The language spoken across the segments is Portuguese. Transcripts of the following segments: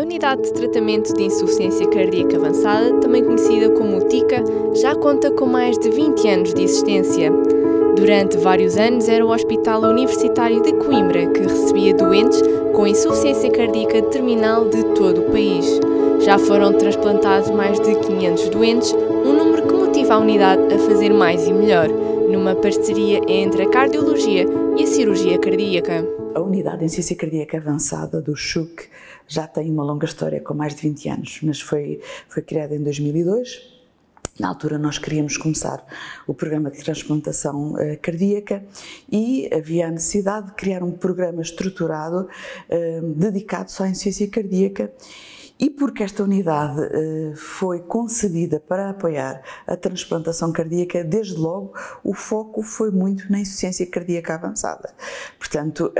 Unidade de Tratamento de Insuficiência Cardíaca Avançada, também conhecida como UTICA, já conta com mais de 20 anos de existência. Durante vários anos era o Hospital Universitário de Coimbra que recebia doentes com insuficiência cardíaca terminal de todo o país. Já foram transplantados mais de 500 doentes, um número que motiva a unidade a fazer mais e melhor, numa parceria entre a cardiologia e a cirurgia cardíaca. A Unidade de Insuficiência Cardíaca Avançada do CHUC já tem uma longa história, com mais de 20 anos, mas foi criada em 2002. Na altura nós queríamos começar o programa de transplantação cardíaca e havia a necessidade de criar um programa estruturado dedicado só à insuficiência cardíaca. E porque esta unidade foi concebida para apoiar a transplantação cardíaca, desde logo o foco foi muito na insuficiência cardíaca avançada. Portanto,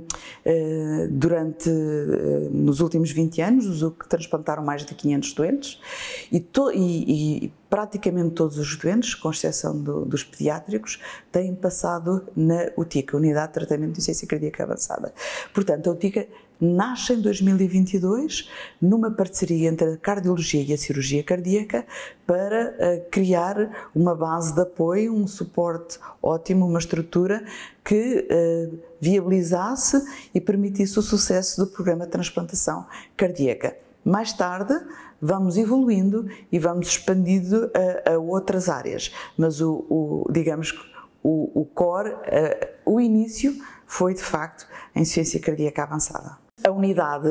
nos últimos 20 anos, os UC transplantaram mais de 500 doentes e praticamente todos os doentes, com exceção dos pediátricos, têm passado na UTICA, Unidade de Tratamento de Insuficiência Cardíaca Avançada. Portanto, a UTICA nasce em 2022 numa parceria entre a cardiologia e a cirurgia cardíaca para criar uma base de apoio, um suporte ótimo, uma estrutura que viabilizasse e permitisse o sucesso do programa de transplantação cardíaca. Mais tarde, vamos evoluindo e vamos expandindo a outras áreas, mas digamos que o core, o início foi de facto a insuficiência cardíaca avançada. A unidade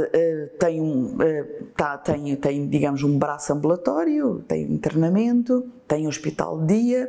tem, digamos, um braço ambulatório, tem internamento, tem hospital de dia.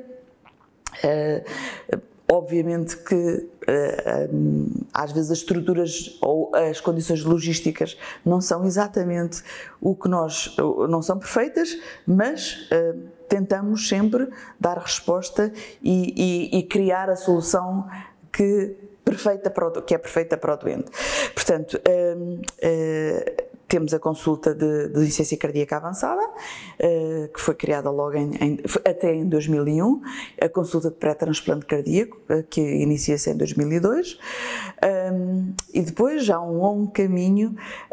Obviamente que às vezes as estruturas ou as condições logísticas não são exatamente não são perfeitas, mas tentamos sempre dar resposta e criar a solução que é perfeita para o doente. Portanto, temos a consulta de insuficiência cardíaca avançada, que foi criada logo até em 2001, a consulta de pré-transplante cardíaco, que inicia-se em 2002, e depois já um longo caminho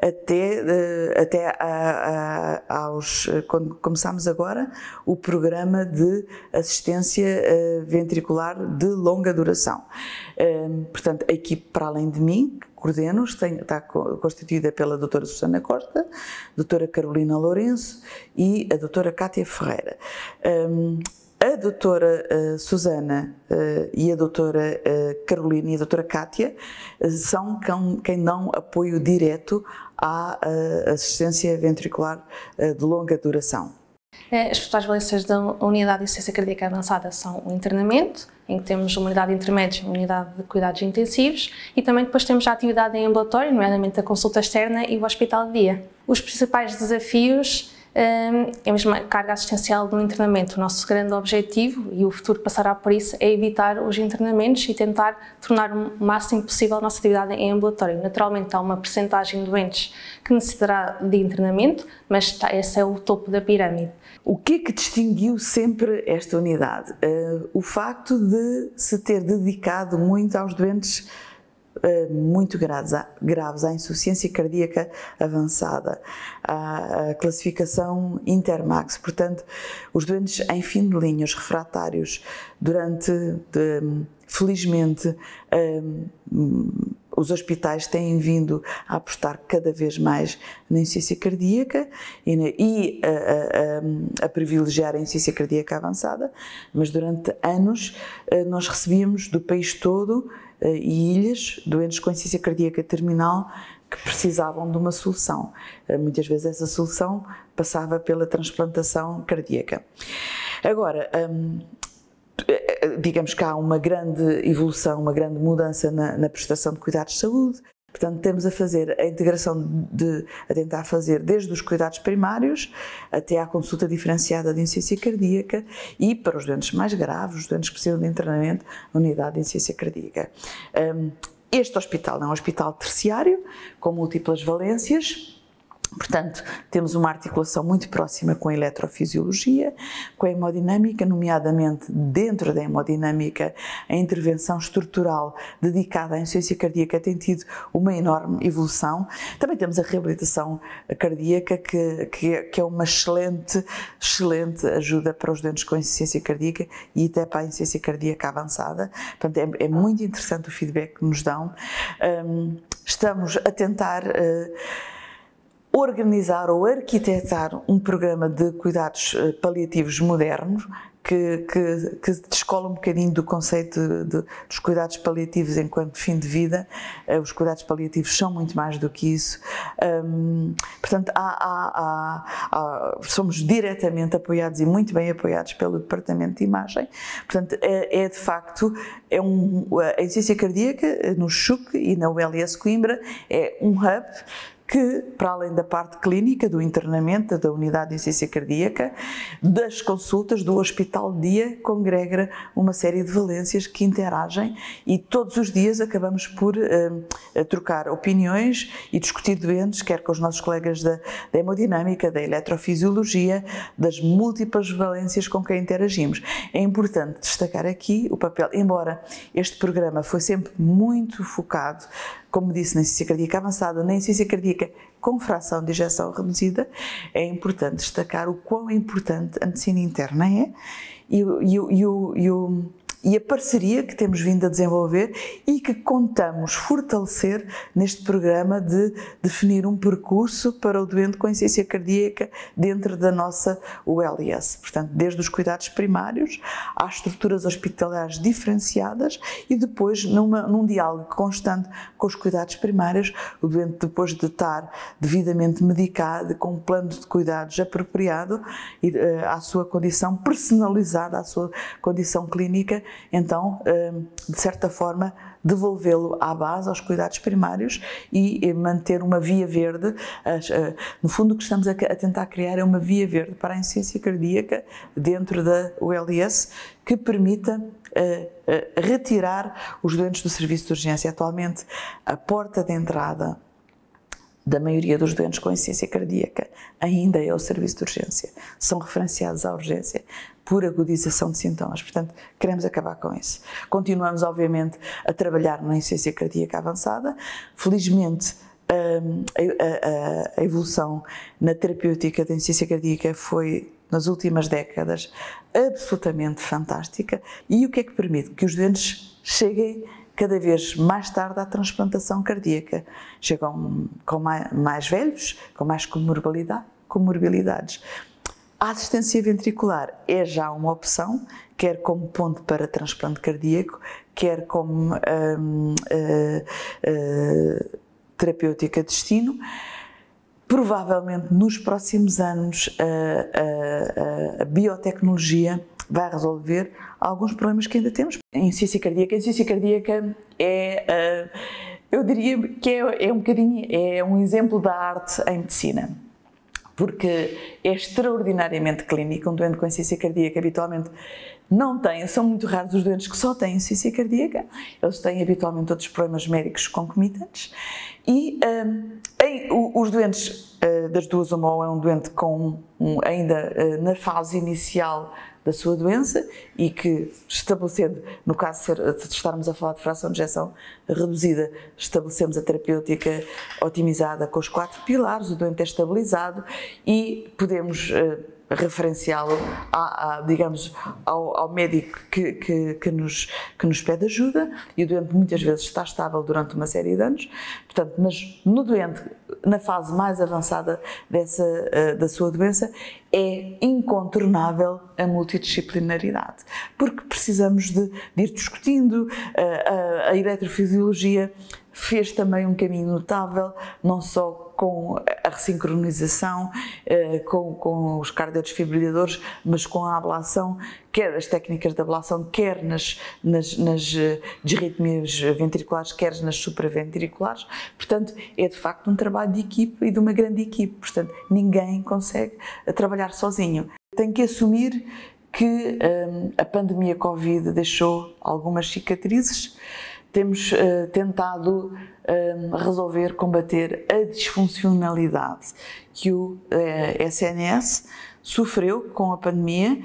quando começámos agora o programa de assistência ventricular de longa duração. Portanto, a equipe, para além de mim, coordeno, está constituída pela doutora Susana Costa, doutora Carolina Lourenço e a doutora Cátia Ferreira. A doutora Susana e a doutora Carolina e a doutora Cátia são quem dão apoio direto à assistência ventricular de longa duração. As principais valências da unidade de insuficiência cardíaca avançada são o internamento, em que temos uma unidade de intermédios e uma unidade de cuidados intensivos, e também depois temos a atividade em ambulatório, nomeadamente a consulta externa e o hospital de dia. Os principais desafios é a mesma carga assistencial do internamento. O nosso grande objetivo, e o futuro passará por isso, é evitar os internamentos e tentar tornar o máximo possível a nossa atividade em ambulatório. Naturalmente há uma percentagem de doentes que necessitará de internamento, mas esse é o topo da pirâmide. O que é que distinguiu sempre esta unidade? O facto de se ter dedicado muito aos doentes muito graves à insuficiência cardíaca avançada, à classificação Intermax. Portanto, os doentes em fim de linha, os refratários, felizmente, os hospitais têm vindo a apostar cada vez mais na insuficiência cardíaca e a privilegiar a insuficiência cardíaca avançada, mas durante anos nós recebíamos do país todo e ilhas doentes com insuficiência cardíaca terminal que precisavam de uma solução. Muitas vezes essa solução passava pela transplantação cardíaca. Agora, digamos que há uma grande evolução, uma grande mudança na prestação de cuidados de saúde. Portanto, temos a fazer a integração a tentar fazer desde os cuidados primários até à consulta diferenciada de insuficiência cardíaca e, para os doentes mais graves, os doentes que precisam de internamento, a unidade de insuficiência cardíaca. Este hospital é um hospital terciário, com múltiplas valências. Portanto, temos uma articulação muito próxima com a eletrofisiologia, com a hemodinâmica, nomeadamente dentro da hemodinâmica, a intervenção estrutural dedicada à insuficiência cardíaca tem tido uma enorme evolução. Também temos a reabilitação cardíaca, que é uma excelente ajuda para os doentes com insuficiência cardíaca e até para a insuficiência cardíaca avançada. Portanto, é muito interessante o feedback que nos dão. Estamos a tentar organizar ou arquitetar um programa de cuidados paliativos modernos que descola um bocadinho do conceito dos cuidados paliativos enquanto fim de vida. Os cuidados paliativos são muito mais do que isso. Portanto, somos diretamente apoiados e muito bem apoiados pelo Departamento de Imagem. Portanto, de facto, a insuficiência cardíaca no CHUC e na ULS Coimbra é um hub que, para além da parte clínica, do internamento, da unidade de insuficiência cardíaca, das consultas do hospital de dia, congrega uma série de valências que interagem e todos os dias acabamos por trocar opiniões e discutir doentes, quer com os nossos colegas da hemodinâmica, da eletrofisiologia, das múltiplas valências com quem interagimos. É importante destacar aqui o papel, embora este programa foi sempre muito focado, como disse, na insuficiência cardíaca avançada, na insuficiência cardíaca com fração de ejeção reduzida, é importante destacar o quão importante a medicina interna é e a parceria que temos vindo a desenvolver e que contamos fortalecer neste programa de definir um percurso para o doente com insuficiência cardíaca dentro da nossa ULS. Portanto, desde os cuidados primários às estruturas hospitalares diferenciadas e depois num diálogo constante com os cuidados primários, o doente depois de estar devidamente medicado, com um plano de cuidados apropriado à sua condição personalizada, à sua condição clínica, então, de certa forma, devolvê-lo à base, aos cuidados primários e manter uma via verde. No fundo, o que estamos a tentar criar é uma via verde para a insuficiência cardíaca dentro da ULS que permita retirar os doentes do serviço de urgência. Atualmente, a porta de entrada da maioria dos doentes com insuficiência cardíaca ainda é o serviço de urgência. São referenciados à urgência por agudização de sintomas. Portanto, queremos acabar com isso. Continuamos, obviamente, a trabalhar na insuficiência cardíaca avançada. Felizmente, a evolução na terapêutica da insuficiência cardíaca foi, nas últimas décadas, absolutamente fantástica. E o que é que permite? Que os doentes cheguem cada vez mais tarde à transplantação cardíaca. Chegam com mais velhos, com mais comorbilidades. A assistência ventricular é já uma opção, quer como ponto para transplante cardíaco, quer como terapêutica de destino. Provavelmente nos próximos anos a biotecnologia vai resolver alguns problemas que ainda temos. A insuficiência cardíaca é, eu diria que é um exemplo da arte em medicina, porque é extraordinariamente clínico. Um doente com insuficiência cardíaca habitualmente não tem, são muito raros os doentes que só têm insuficiência cardíaca, eles têm habitualmente outros problemas médicos concomitantes e os doentes das duas uma, ou é um doente ainda na fase inicial da sua doença e que, estabelecendo, no caso de estarmos a falar de fração de ejeção reduzida, estabelecemos a terapêutica otimizada com os 4 pilares, o doente é estabilizado e podemos referenciá-lo digamos, ao médico que nos pede ajuda e o doente muitas vezes está estável durante uma série de anos. Portanto, mas no doente, na fase mais avançada da sua doença, é incontornável a multidisciplinaridade, porque precisamos de ir discutindo. A eletrofisiologia fez também um caminho notável, não só com a ressincronização, com os cardiodesfibriladores, mas com a ablação, quer as técnicas de ablação, quer nas disritmias ventriculares, quer nas supraventriculares. Portanto, é de facto um trabalho de equipe e de uma grande equipe. Portanto, ninguém consegue trabalhar sozinho. Tem que assumir que a pandemia Covid deixou algumas cicatrizes temos tentado resolver, combater a disfuncionalidade que o SNS sofreu com a pandemia.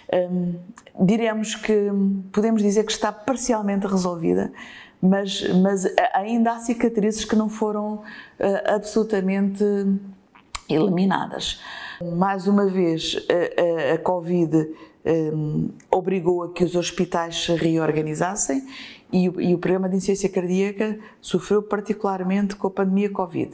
Podemos dizer que está parcialmente resolvida, mas ainda há cicatrizes que não foram absolutamente eliminadas. Mais uma vez, a Covid obrigou a que os hospitais se reorganizassem e o programa de insuficiência cardíaca sofreu particularmente com a pandemia Covid.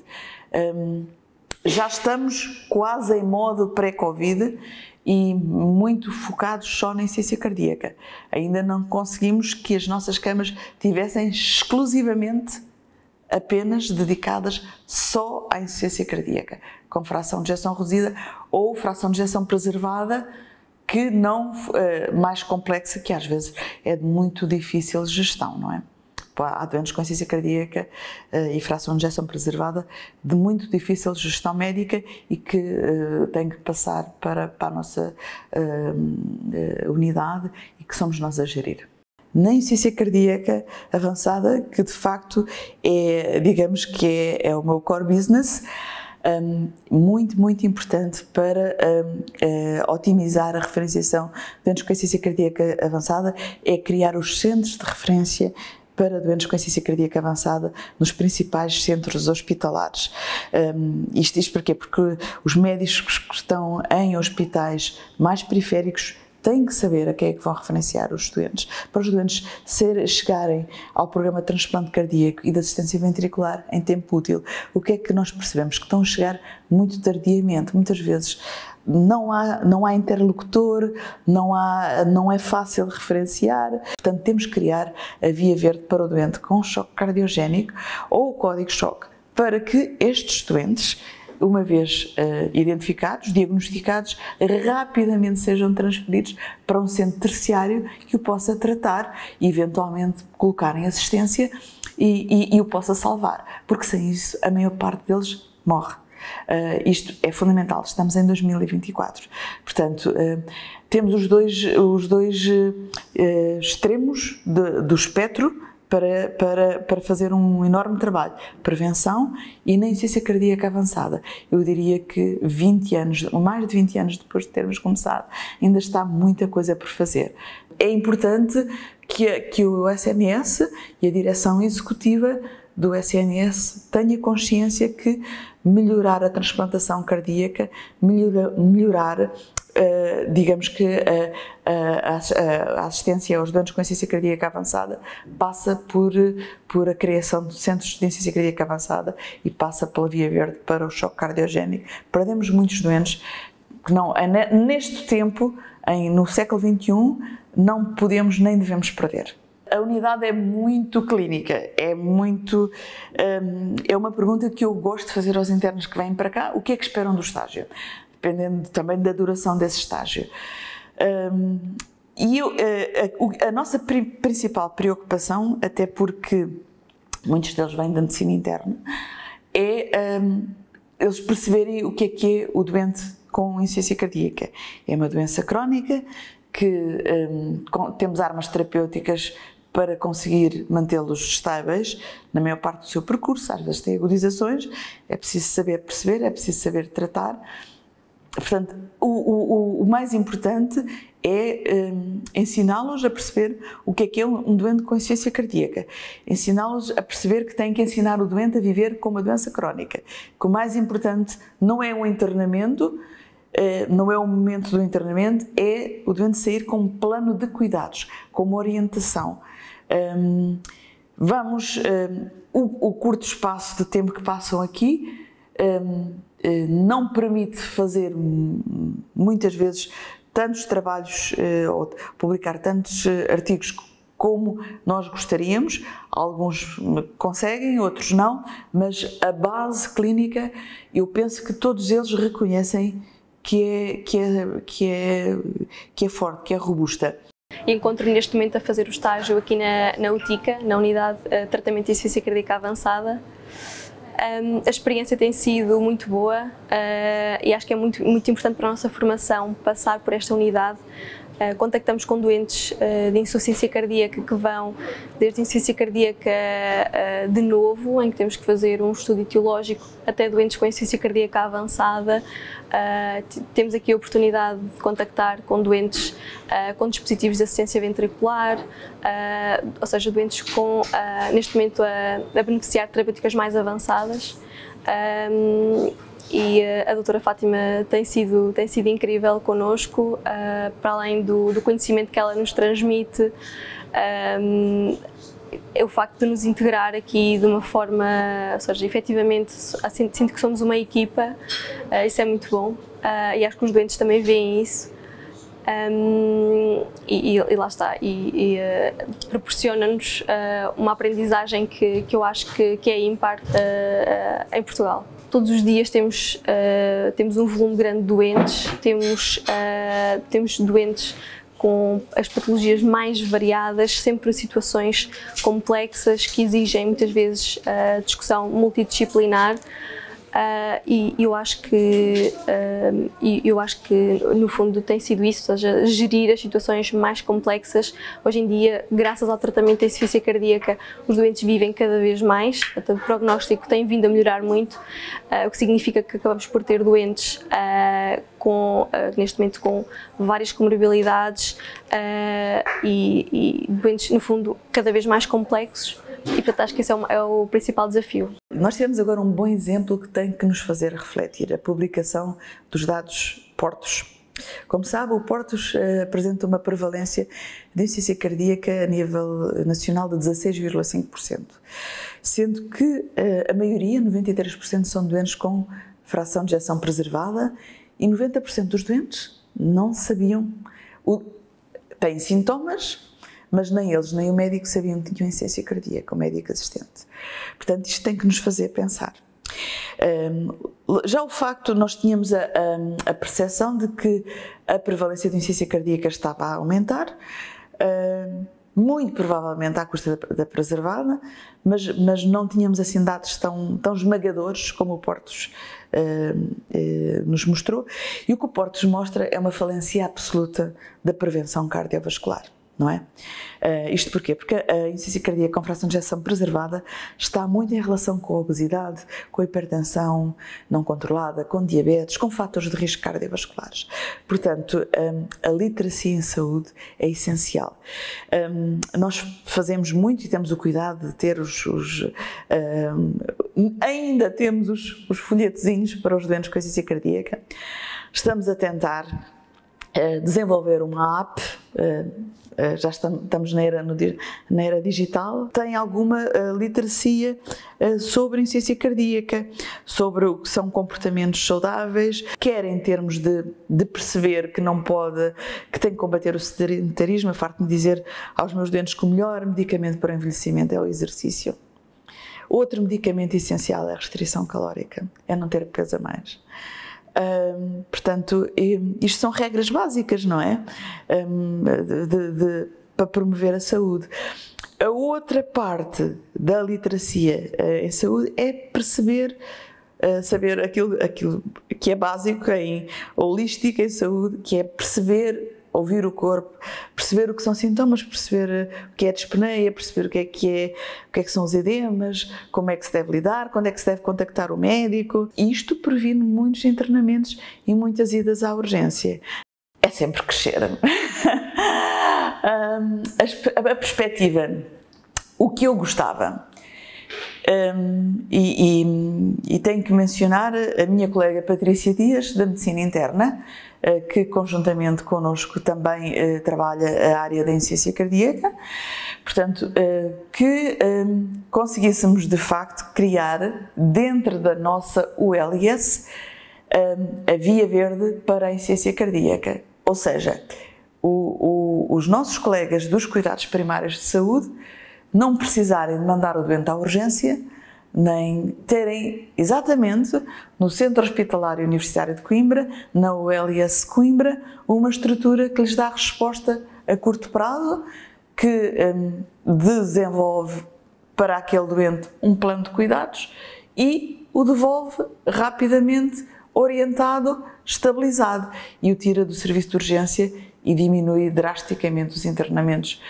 Já estamos quase em modo pré-Covid e muito focados só na insuficiência cardíaca. Ainda não conseguimos que as nossas camas tivessem exclusivamente apenas dedicadas só à insuficiência cardíaca, com fração de ejeção reduzida ou fração de ejeção preservada, que não mais complexa, que às vezes é de muito difícil gestão, não é? Há doentes com insuficiência cardíaca e fração de ejeção preservada de muito difícil gestão médica e que tem que passar para a nossa unidade e que somos nós a gerir. Na insuficiência cardíaca avançada, que de facto digamos que é o meu core business, muito importante para otimizar a referenciação de doentes com insuficiência cardíaca avançada, é criar os centros de referência para doentes com insuficiência cardíaca avançada nos principais centros hospitalares. Isto porquê? Porque os médicos que estão em hospitais mais periféricos têm que saber a quem é que vão referenciar os doentes. Para os doentes chegarem ao programa de transplante cardíaco e de assistência ventricular em tempo útil, o que é que nós percebemos? Que estão a chegar muito tardiamente, muitas vezes. Não há interlocutor, não é fácil referenciar. Portanto, temos que criar a via verde para o doente com choque cardiogénico ou o código-choque, para que estes doentes, uma vez identificados, diagnosticados, rapidamente sejam transferidos para um centro terciário que o possa tratar e eventualmente colocar em assistência e o possa salvar, porque sem isso a maior parte deles morre. Isto é fundamental, estamos em 2024, portanto temos os dois extremos do espectro para fazer um enorme trabalho, prevenção e na insuficiência cardíaca avançada. Eu diria que 20 anos, mais de 20 anos depois de termos começado, ainda está muita coisa por fazer. É importante que o SNS e a direção executiva do SNS tenha consciência que melhorar a transplantação cardíaca, melhorar digamos que a assistência aos doentes com insuficiência cardíaca avançada passa por a criação de centros de insuficiência cardíaca avançada e passa pela via verde para o choque cardiogénico. Perdemos muitos doentes que neste tempo, no século XXI, não podemos nem devemos perder. A unidade é muito clínica, é uma pergunta que eu gosto de fazer aos internos que vêm para cá: o que é que esperam do estágio? Dependendo também da duração desse estágio. A nossa principal preocupação, até porque muitos deles vêm da medicina interna, é eles perceberem o que é o doente com insuficiência cardíaca. É uma doença crónica que temos armas terapêuticas para conseguir mantê-los estáveis na maior parte do seu percurso. Às vezes tem agudizações, é preciso saber perceber, é preciso saber tratar. Portanto, o mais importante é ensiná-los a perceber o que é um doente com insuficiência cardíaca, ensiná-los a perceber que têm que ensinar o doente a viver com uma doença crónica, que o mais importante não é o internamento, não é o momento do internamento, é o doente sair com um plano de cuidados, com uma orientação. O curto espaço de tempo que passam aqui não permite fazer muitas vezes tantos trabalhos ou publicar tantos artigos como nós gostaríamos. Alguns conseguem, outros não, mas a base clínica, eu penso que todos eles reconhecem que é forte, que é robusta. Encontro-me neste momento a fazer o estágio aqui na UTICA, na Unidade de Tratamento de Insuficiência Cardíaca Avançada. A experiência tem sido muito boa e acho que é muito importante para a nossa formação passar por esta unidade, contactamos com doentes de insuficiência cardíaca que vão desde insuficiência cardíaca de novo, em que temos que fazer um estudo etiológico, até doentes com insuficiência cardíaca avançada. Temos aqui a oportunidade de contactar com doentes com dispositivos de assistência ventricular, ou seja, doentes com, neste momento, a beneficiar de terapêuticas mais avançadas. E a doutora Fátima tem sido incrível connosco, para além do conhecimento que ela nos transmite, o facto de nos integrar aqui de uma forma, ou seja, efetivamente sinto que somos uma equipa, isso é muito bom, e acho que os doentes também veem isso. E lá está, proporciona-nos uma aprendizagem que eu acho que é ímpar em Portugal. Todos os dias temos um volume grande de doentes, temos doentes com as patologias mais variadas, sempre situações complexas que exigem muitas vezes discussão multidisciplinar. E eu acho que no fundo tem sido isso, ou seja, gerir as situações mais complexas. Hoje em dia, graças ao tratamento da insuficiência cardíaca, os doentes vivem cada vez mais, o prognóstico tem vindo a melhorar muito, o que significa que acabamos por ter doentes neste momento com várias comorbilidades e doentes, no fundo, cada vez mais complexos. E, portanto, acho que esse é o principal desafio. Nós temos agora um bom exemplo que tem que nos fazer refletir, a publicação dos dados Portos. Como sabe, o Portos apresenta uma prevalência de insuficiência cardíaca a nível nacional de 16,5%, sendo que a maioria, 93%, são doentes com fração de ejeção preservada e 90% dos doentes não sabiam, têm sintomas, mas nem eles, nem o médico sabiam que tinham insuficiência cardíaca, o médico assistente. Portanto, isto tem que nos fazer pensar. Já o facto, nós tínhamos a percepção de que a prevalência de insuficiência cardíaca estava a aumentar, muito provavelmente à custa da preservada, mas não tínhamos assim dados tão esmagadores como o Portos nos mostrou. E o que o Portos mostra é uma falência absoluta da prevenção cardiovascular. Não é? Isto porquê? Porque a insuficiência cardíaca com fração de ejeção preservada está muito em relação com a obesidade, com a hipertensão não controlada, com diabetes, com fatores de risco cardiovasculares. Portanto, a literacia em saúde é essencial. Nós fazemos muito e temos o cuidado de ter ainda temos os folhetozinhos para os doentes com insuficiência cardíaca. Estamos a tentar desenvolver uma app, já estamos na era digital, tem alguma literacia sobre a insuficiência cardíaca, sobre o que são comportamentos saudáveis, quer em termos de perceber que não pode, que tem que combater o sedentarismo. Farto-me dizer aos meus doentes que o melhor medicamento para o envelhecimento é o exercício. Outro medicamento essencial é a restrição calórica, é não ter peso a mais. Portanto, isto são regras básicas, não é? Para promover a saúde. A outra parte da literacia em saúde é perceber, saber aquilo que é básico em holística em saúde, que é perceber, ouvir o corpo, perceber o que são sintomas, perceber o que é a dispneia, perceber o que são os edemas, como é que se deve lidar, quando é que se deve contactar o médico. E isto previne muitos internamentos e muitas idas à urgência. É sempre crescer. A perspectiva, o que eu gostava, e tenho que mencionar a minha colega Patrícia Dias, da Medicina Interna, que conjuntamente connosco também trabalha a área da insuficiência cardíaca, portanto, que conseguíssemos de facto criar dentro da nossa ULS a via verde para a insuficiência cardíaca, ou seja, os nossos colegas dos cuidados primários de saúde não precisarem de mandar o doente à urgência, nem terem exatamente no Centro Hospitalar Universitário de Coimbra, na ULS Coimbra, uma estrutura que lhes dá resposta a curto prazo, que desenvolve para aquele doente um plano de cuidados e o devolve rapidamente, orientado, estabilizado, e o tira do serviço de urgência e diminui drasticamente os internamentos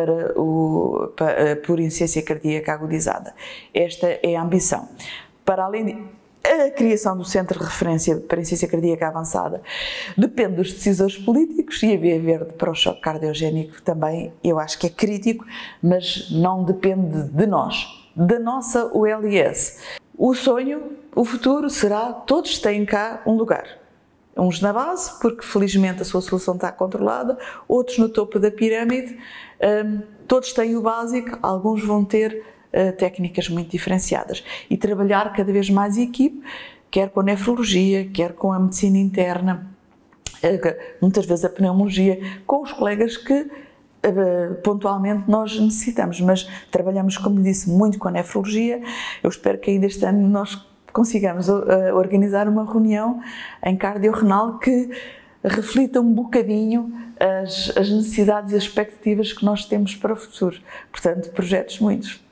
por insuficiência cardíaca agudizada. Esta é a ambição. Para além a criação do Centro de Referência para Insuficiência Cardíaca Avançada depende dos decisores políticos, e a via verde para o choque cardiogénico também eu acho que é crítico, mas não depende de nós, da nossa ULS. O sonho, o futuro será, todos têm cá um lugar. Uns na base, porque felizmente a sua solução está controlada, outros no topo da pirâmide, todos têm o básico, alguns vão ter técnicas muito diferenciadas e trabalhar cada vez mais em equipe, quer com a nefrologia, quer com a medicina interna, muitas vezes a pneumologia, com os colegas que pontualmente nós necessitamos, mas trabalhamos, como disse, muito com a nefrologia. Eu espero que ainda este ano nós consigamos organizar uma reunião em cardiorrenal que reflita um bocadinho as necessidades e as expectativas que nós temos para o futuro. Portanto, projetos muitos.